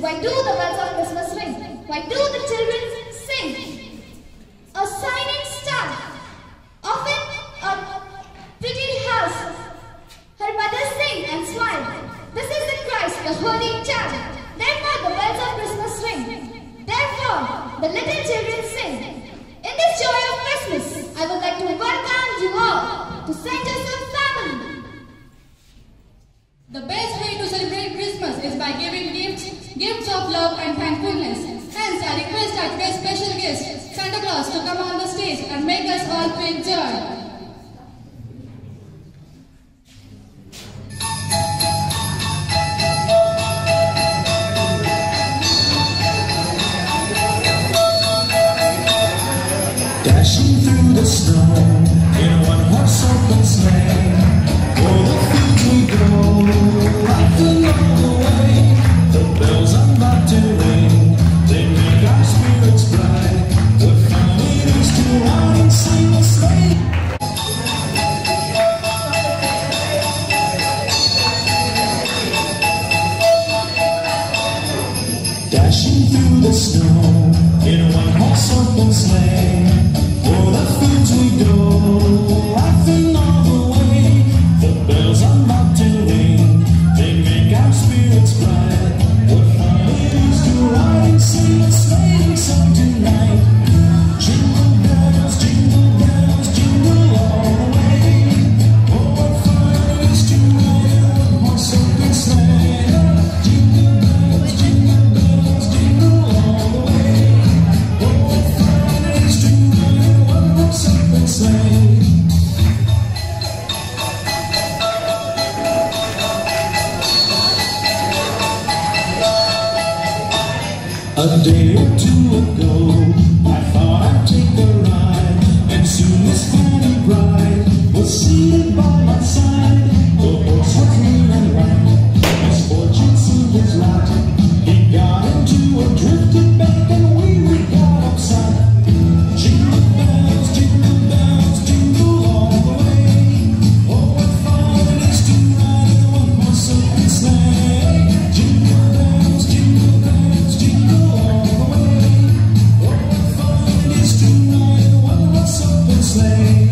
Why do the bells of Christmas ring? Why do the children sing? A shining star, often a pretty house. Her mothers sing and smile. This is the Christ, the Holy Child. Therefore the bells of Christmas ring. Therefore the little children sing. In this joy of Christmas, I would like to welcome you all to St. Joseph family. The best way to celebrate Christmas is by giving gifts of love and thankfulness. Hence, I request our today's special guest, Santa Claus, to come on the stage and make us all feel joy. Dashing through the snow in a one-horse open sleigh, o'er the fields we go, laughing all the way. The bells are about to ring, they make our spirits bright. What fun it is to ride and sing a sleigh. Dashing through the snow in a one-horse open sleigh, o'er the fields we go, laughing all the way. The bells are about to ring, they make our spirits bright. What fun it is to ride and sing a sleighing song tonight. Jingle bells, jingle all the way. Oh, what fun it is to ride in a one-horse open sleigh. Jingle bells, jingle all the way. Oh, what fun it is to ride in a one-horse open sleigh. A day or two ago, I thought I'd take a ride, and soon this funny bride was seated by my side. The horse was green and white, misfortune seemed his lot. He got into a drifted bank, and we got upside. Jingle bells, jingle all the way. Oh, what fun it is to ride in a one-horse open sleigh. Jingle bells, jingle all the way. Oh, what fun it is to ride in a one-horse open sleigh.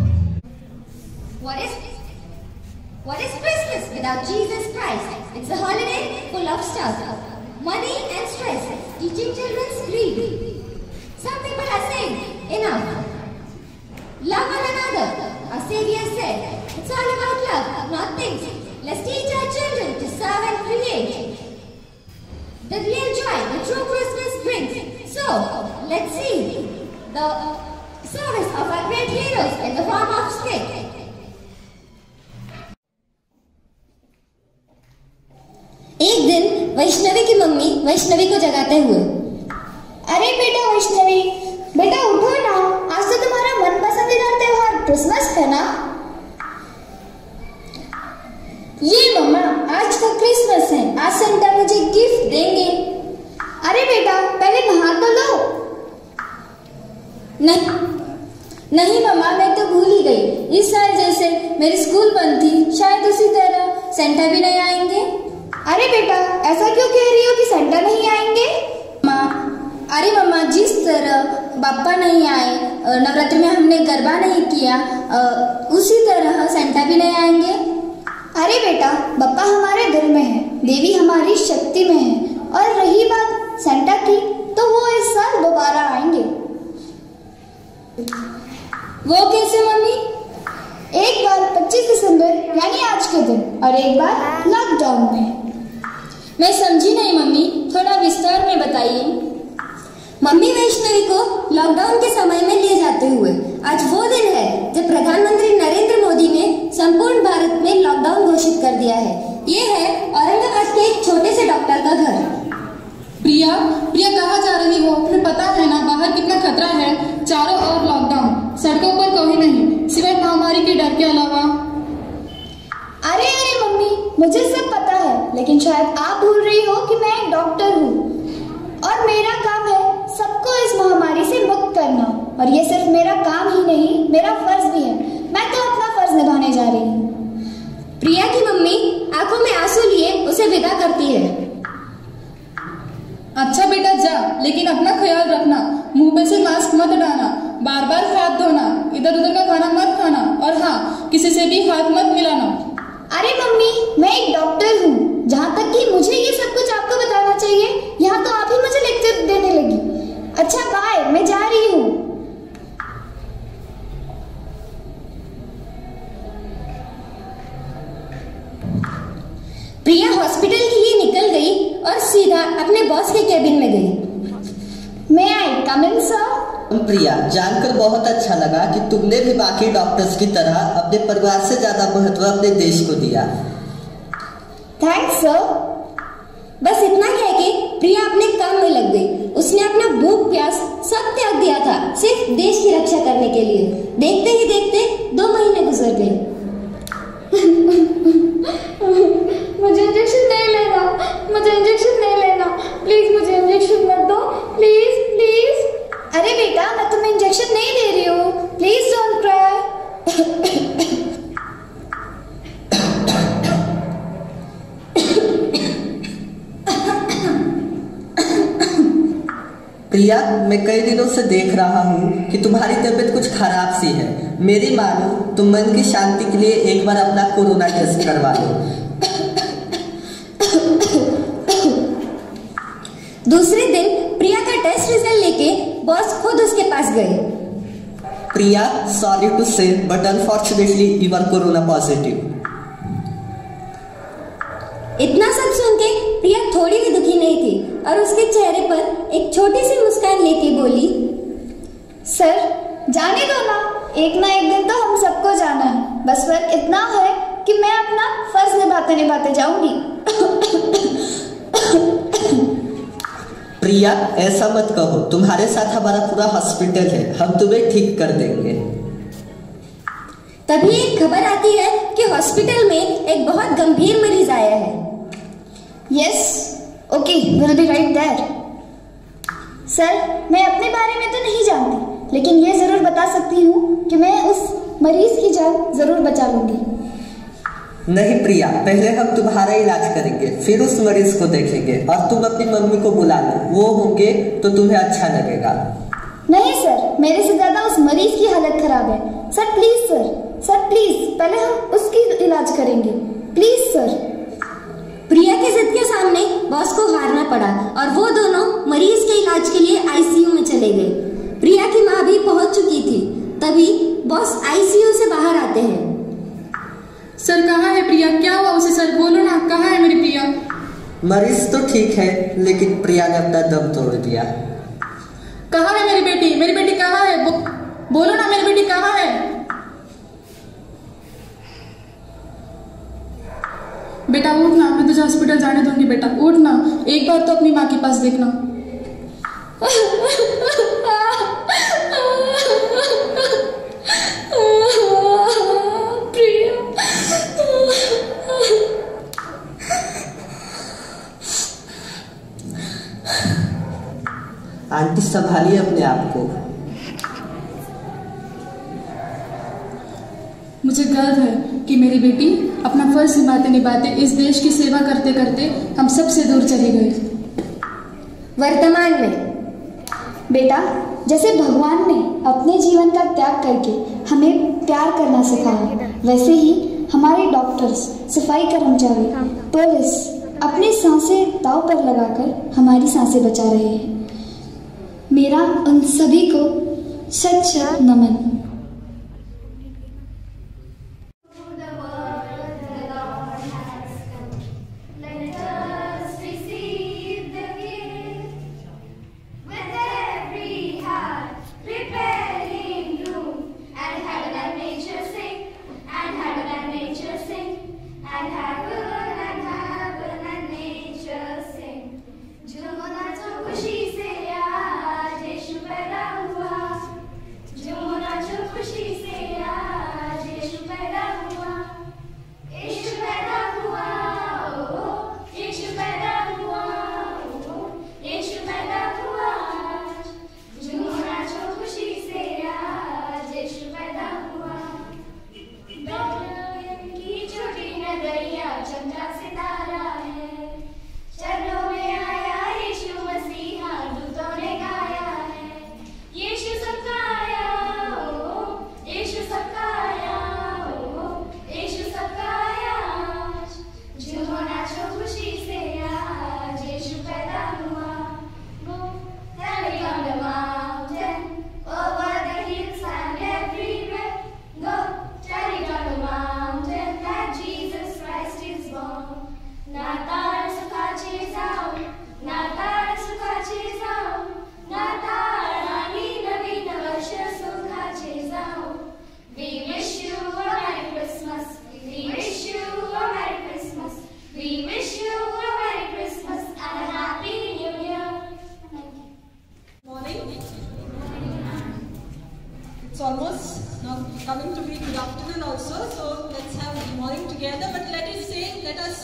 What is Christmas without Jesus Christ? It's a holiday full of stuff, money and stress, teaching children's greed. Some people are saying, enough. Love one another. Our Savior said, it's all about love, not things. Let's teach our children to serve and create. The real joy the true Christmas brings. So, let's see the service of our great heroes in the form of skit. एक दिन वैष्णवी की mummy Vaishnavi को जगाते हुए, अरे बेटा वैष्णवी, बेटा उठो ना, आज तो तुम्हारा मनपसंदीदा त्योहार क्रिसमस है ना। ये मम्मा, आज तो क्रिसमस है, आज सेंटा मुझे गिफ्ट देंगे। अरे बेटा पहले नहा तो लो। नहीं मम्मा, मैं तो भूल ही गई। इस साल जैसे मेरी स्कूल बंद थी, शायद उसी तरह सेंटा भी नहीं आएंगे। अरे बेटा ऐसा क्यों कह रही हो कि सेंटा नहीं आएंगे? अरे मम्मा, जिस तरह बाप्पा नहीं आए, नवरात्रि में हमने गरबा नहीं किया, उसी तरह सेंटा भी नहीं आएंगे। अरे बेटा, बप्पा हमारे दिल में है, देवी हमारी शक्ति में है, और रही बात सेंटा की, तो वो इस साल दोबारा आएंगे। वो कैसे मम्मी? एक बार 25 दिसंबर यानी आज के दिन, और एक बार लॉकडाउन में। मैं समझी नहीं मम्मी, थोड़ा विस्तार में बताइए। मम्मी वैष्णवी को लॉकडाउन के समय में ले जाते हुए आज वो दिन है जब प्रधानमंत्री नरेंद्र मोदी ने संपूर्ण भारत में लॉकडाउन घोषित कर दिया है। ये है औरंगाबाद के एक छोटे से डॉक्टर का घर। प्रिया कहाँ जा रही हो? तुम्हें पता है ना बाहर कितना खतरा है, चारों ओर लॉकडाउन, सड़कों पर कोई नहीं सिवाय महामारी के डर के अलावा। अरे मम्मी, मुझे सब पता है, लेकिन शायद आप भूल रही हो कि मैं एक डॉक्टर हूँ और मेरा काम है सबको इस महामारी से मुक्त करना। और ये सिर्फ मेरा काम ही नहीं, मेरा फर्ज भी है। मैं तो अपना फर्ज निभाने जा रही हूँ। प्रिया की मम्मी आंखों में आंसू लिए उसे विदा करती है। अच्छा बेटा जा, लेकिन अपना ख्याल रखना, मुंह पे से मास्क मत हटाना, बार बार हाथ धोना, इधर उधर का खाना मत खाना, और हाँ, किसी से भी हाथ मत मिलाना। अरे मम्मी, मैं एक डॉक्टर हूँ, जहाँ तक कि मुझे ये सब कुछ आपको बताना चाहिए, यहाँ तो आप ही मुझे लेक्चर देने लगी। अच्छा बाय, मैं जा रही हूँ। प्रिया हॉस्पिटल के लिए निकल गई और सीधा अपने बॉस के केबिन में गई। मैं आई कम इन सर? प्रिया, जानकर बहुत अच्छा लगा कि तुमने भी बाकी डॉक्टर्स की तरह अपने परिवार से ज्यादा महत्व अपने देश को दिया। Thanks sir. बस इतना कह के प्रिया अपने काम में लग गई। उसने अपना भूख प्यास सब त्याग दिया था सिर्फ देश की रक्षा करने के लिए। देखते ही देखते 2 महीने गुजर गए। मुझे इंजेक्शन नहीं लेना, मुझे इंजेक्शन नहीं लेना, प्लीज मुझे इंजेक्शन मत दो, प्लीज प्लीज। अरे बेटा, मैं तुम्हें इंजेक्शन नहीं दे रही हूँ, प्लीज डोंट क्राई। प्रिया, मैं कई दिनों से देख रहा हूँ कि तुम्हारी तबीयत कुछ खराब सी है। मेरी मानो तुम मन की शांति के लिए एक बार अपना कोरोना टेस्ट करवा लो। दूसरे दिन प्रिया का टेस्ट रिजल्ट लेके बॉस खुद उसके पास गए। Priya, sorry to say but unfortunately you are corona positive. इतना सब सुन के प्रिया थोड़ी भी दुखी नहीं थी और उसके चेहरे पर एक छोटी सी मुस्कान लेके बोली, सर जाने दो ना, एक ना एक दिन तो हम सबको जाना है। बस फर्क इतना है कि मैं अपना फर्ज निभाते निभाते जाऊंगी। प्रिया, ऐसा मत कहो, तुम्हारे साथ हमारा पूरा हॉस्पिटल है, हम तुम्हें ठीक कर देंगे। तभी एक खबर आती है कि हॉस्पिटल में एक बहुत गंभीर मरीज आया है। Yes, okay, will be right there. Sir, मैं अपने बारे में तो नहीं जानती, लेकिन ये जरूर बता सकती हूँ कि मैं उस मरीज की जान जरूर बचा लूंगी। नहीं प्रिया, पहले हम तुम्हारा इलाज करेंगे, फिर उस मरीज को देखेंगे, और तुम अपनी मम्मी को बुला लो, वो होंगे तो तुम्हें अच्छा लगेगा। नहीं सर, मेरे से ज्यादा उस मरीज की हालत खराब है। सर प्लीज, सर प्लीज, पहले हम उसकी इलाज करेंगे, प्लीज सर। प्रिया की जिद के सामने बॉस को हारना पड़ा और वो दोनों मरीज के इलाज के लिए आईसीयू में चले गए। प्रिया की माँ भी पहुंच चुकी थी। तभी बॉस आईसीयू से बाहर आते हैं। सर कहाँ है प्रिया? क्या हुआ उसे सर? बोलो ना, कहाँ है मेरी प्रिया? मरीज तो ठीक है, लेकिन प्रिया ने अपना दम तोड़ दिया। कहाँ है मेरी बेटी? मेरी बेटी कहाँ है? बोलो ना, मेरी बेटी कहाँ है? बेटा उठ ना, मैं तुझे हॉस्पिटल जाने दूंगी। बेटा उठ ना, एक बार तो अपनी माँ के पास देखना। आंटी, संभालिए अपने आप को। मुझे गर्व है कि मेरी बेटी अपना फर्ज निभाते निभाते इस देश की सेवा करते करते हम सबसे दूर चली गई। वर्तमान में बेटा, जैसे भगवान ने अपने जीवन का त्याग करके हमें प्यार करना सिखाया, वैसे ही हमारे डॉक्टर्स, सफाई कर्मचारी, पुलिस अपनी सांसें दांव पर लगाकर हमारी सांसें बचा रहे हैं। मेरा उन सभी को सच्चा नमन। Jumuna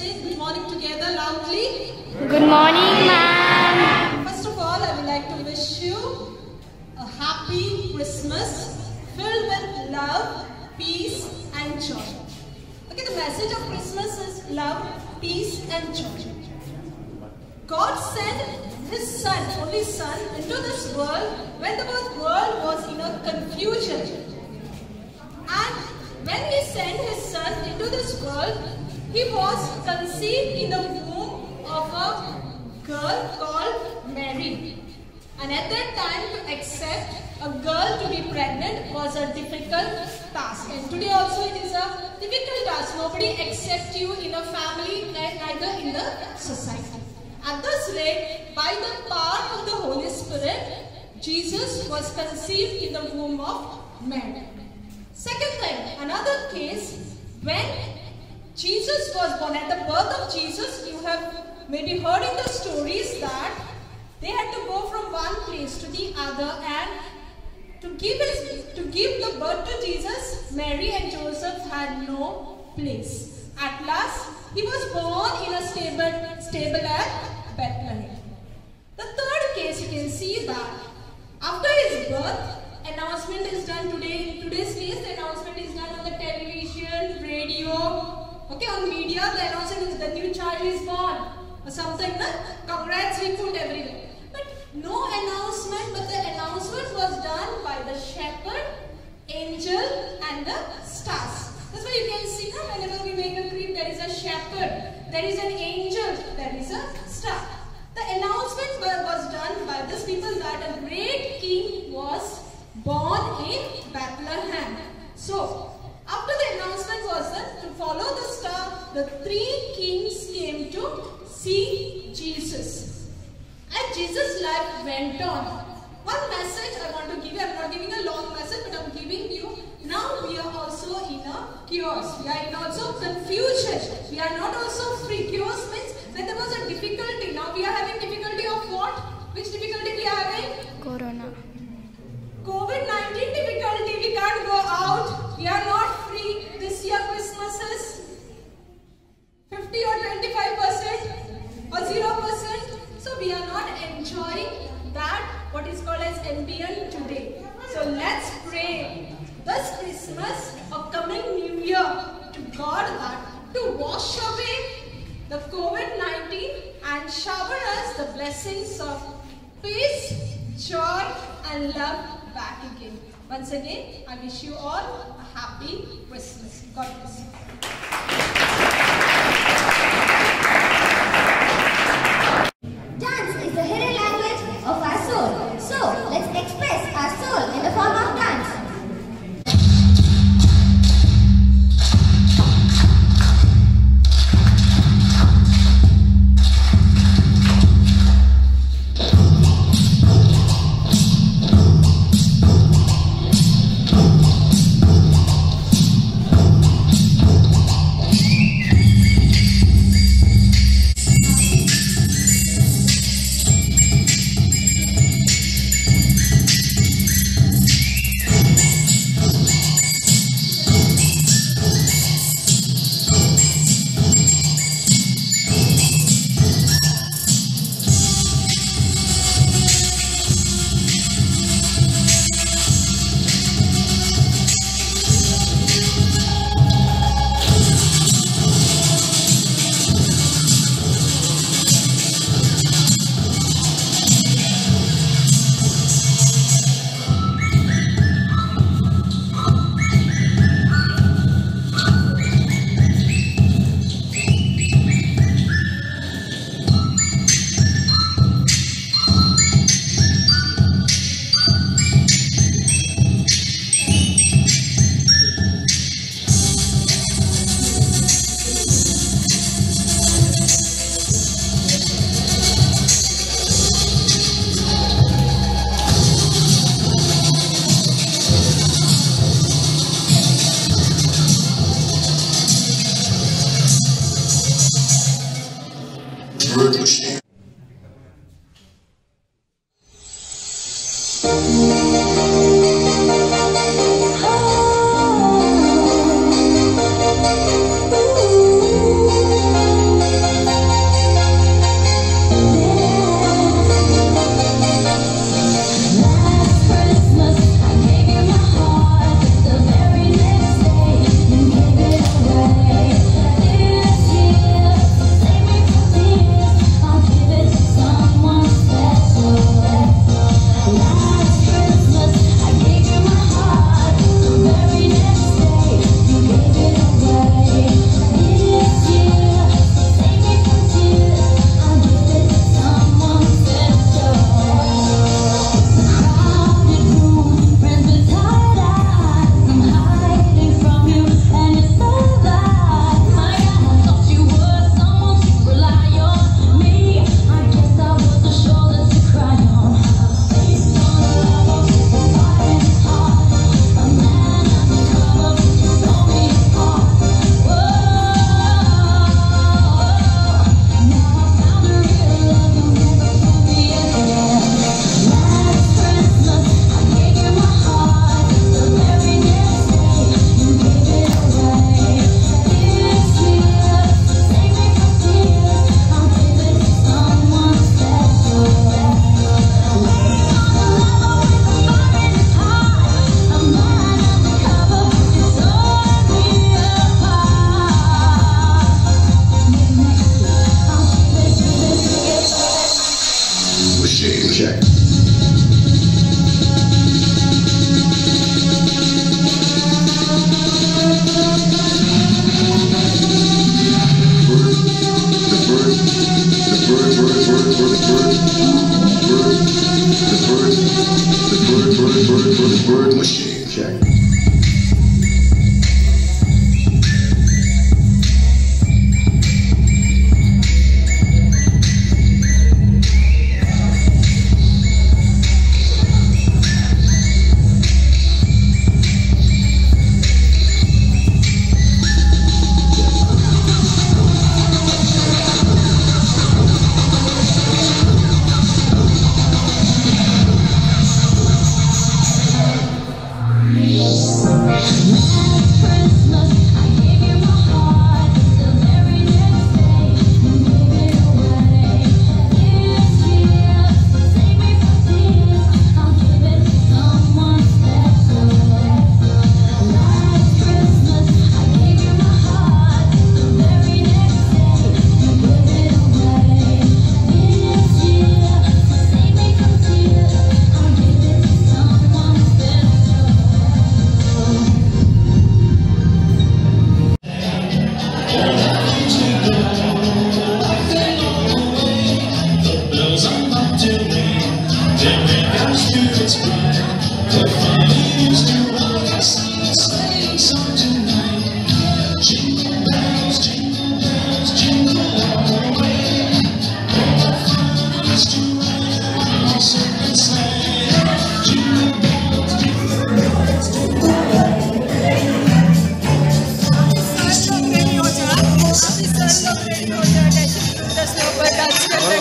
say good morning together loudly. Good morning, ma'am. First of all, I would like to wish you a happy Christmas filled with love, peace and joy. Okay, the message of Christmas is love, peace and joy. God sent His Son, only Son, into this world when the world was in a confusion. And when He sent His Son into this world, He was conceived in the womb of a girl called Mary. And at that time, to accept a girl to be pregnant was a difficult task. And today also it is a difficult task. Nobody accepts you in a family, neither in the society. At this rate, by the power of the Holy Spirit, Jesus was conceived in the womb of Mary. Second thing, another case, when Jesus was born, at the birth of Jesus, you have maybe heard in the stories that they had to go from one place to the other, and to give the birth to Jesus, Mary and Joseph had no place. At last, He was born in a stable at Bethlehem. The third case, you can see that after His birth, announcement is done today. In today's case, the announcement is done on the television, radio, okay, on media. The announcement is the new child is born or something. Congrats, we put everywhere. But no announcement, but the announcement was done by the shepherd, angel and the stars. That's why you can see now whenever we make a creed, there is a shepherd, there is an angel, there is a star. The announcement was done by these people that a great king was born in Bethlehem. So, after the announcement was done, to follow the star, the three kings came to see Jesus. And Jesus' life went on. One message I want to give you, I'm not giving a long message, but I'm giving you, now we are also in a chaos. We are in also confusion. We are not also free. Chaos means that there was a difficulty. Now we are having difficulty of what? Which difficulty we are having? Corona. COVID-19 difficulty. We can't go out. We are not free. This year Christmas is 50 or 25% or 0%. So we are not enjoying that what is called as ambient today. So let's pray this Christmas or coming New Year to God that to wash away the COVID-19 and shower us the blessings of peace, joy and love back again. Once again, I wish you all a happy Christmas. God bless you. Dance is the hidden language of our soul. So, let's express our soul in the form of dance.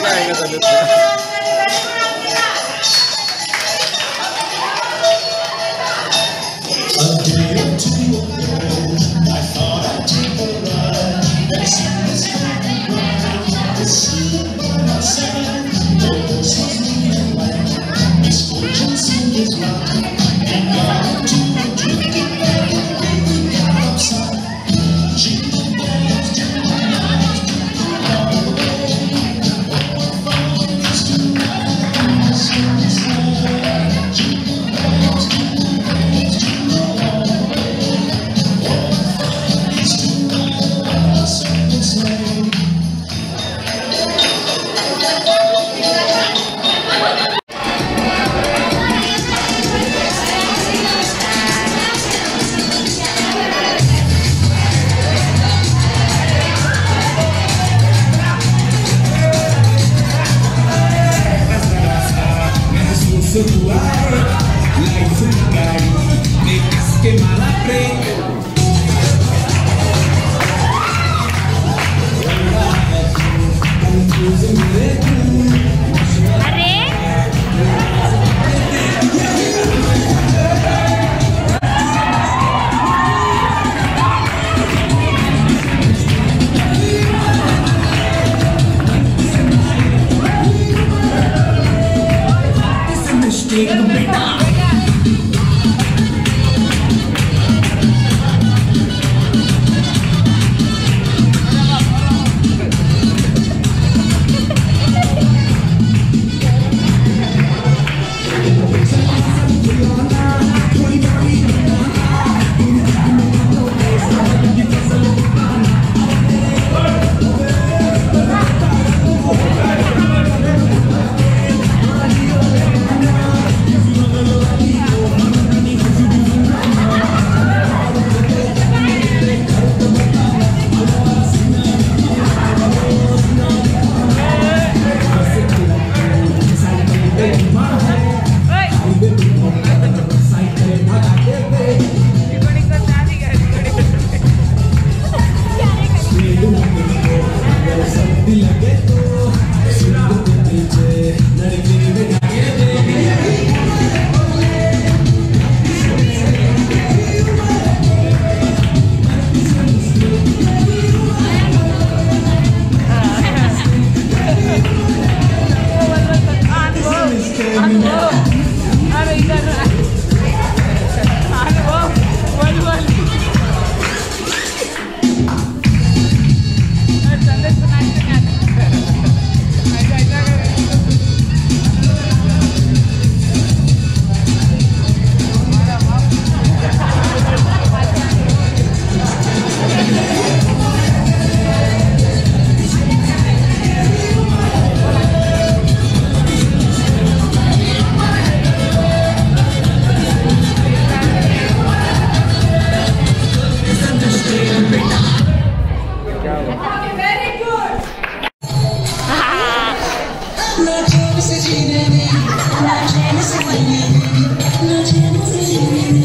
आएगा तबीयत में।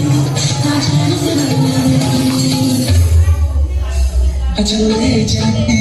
चले जाए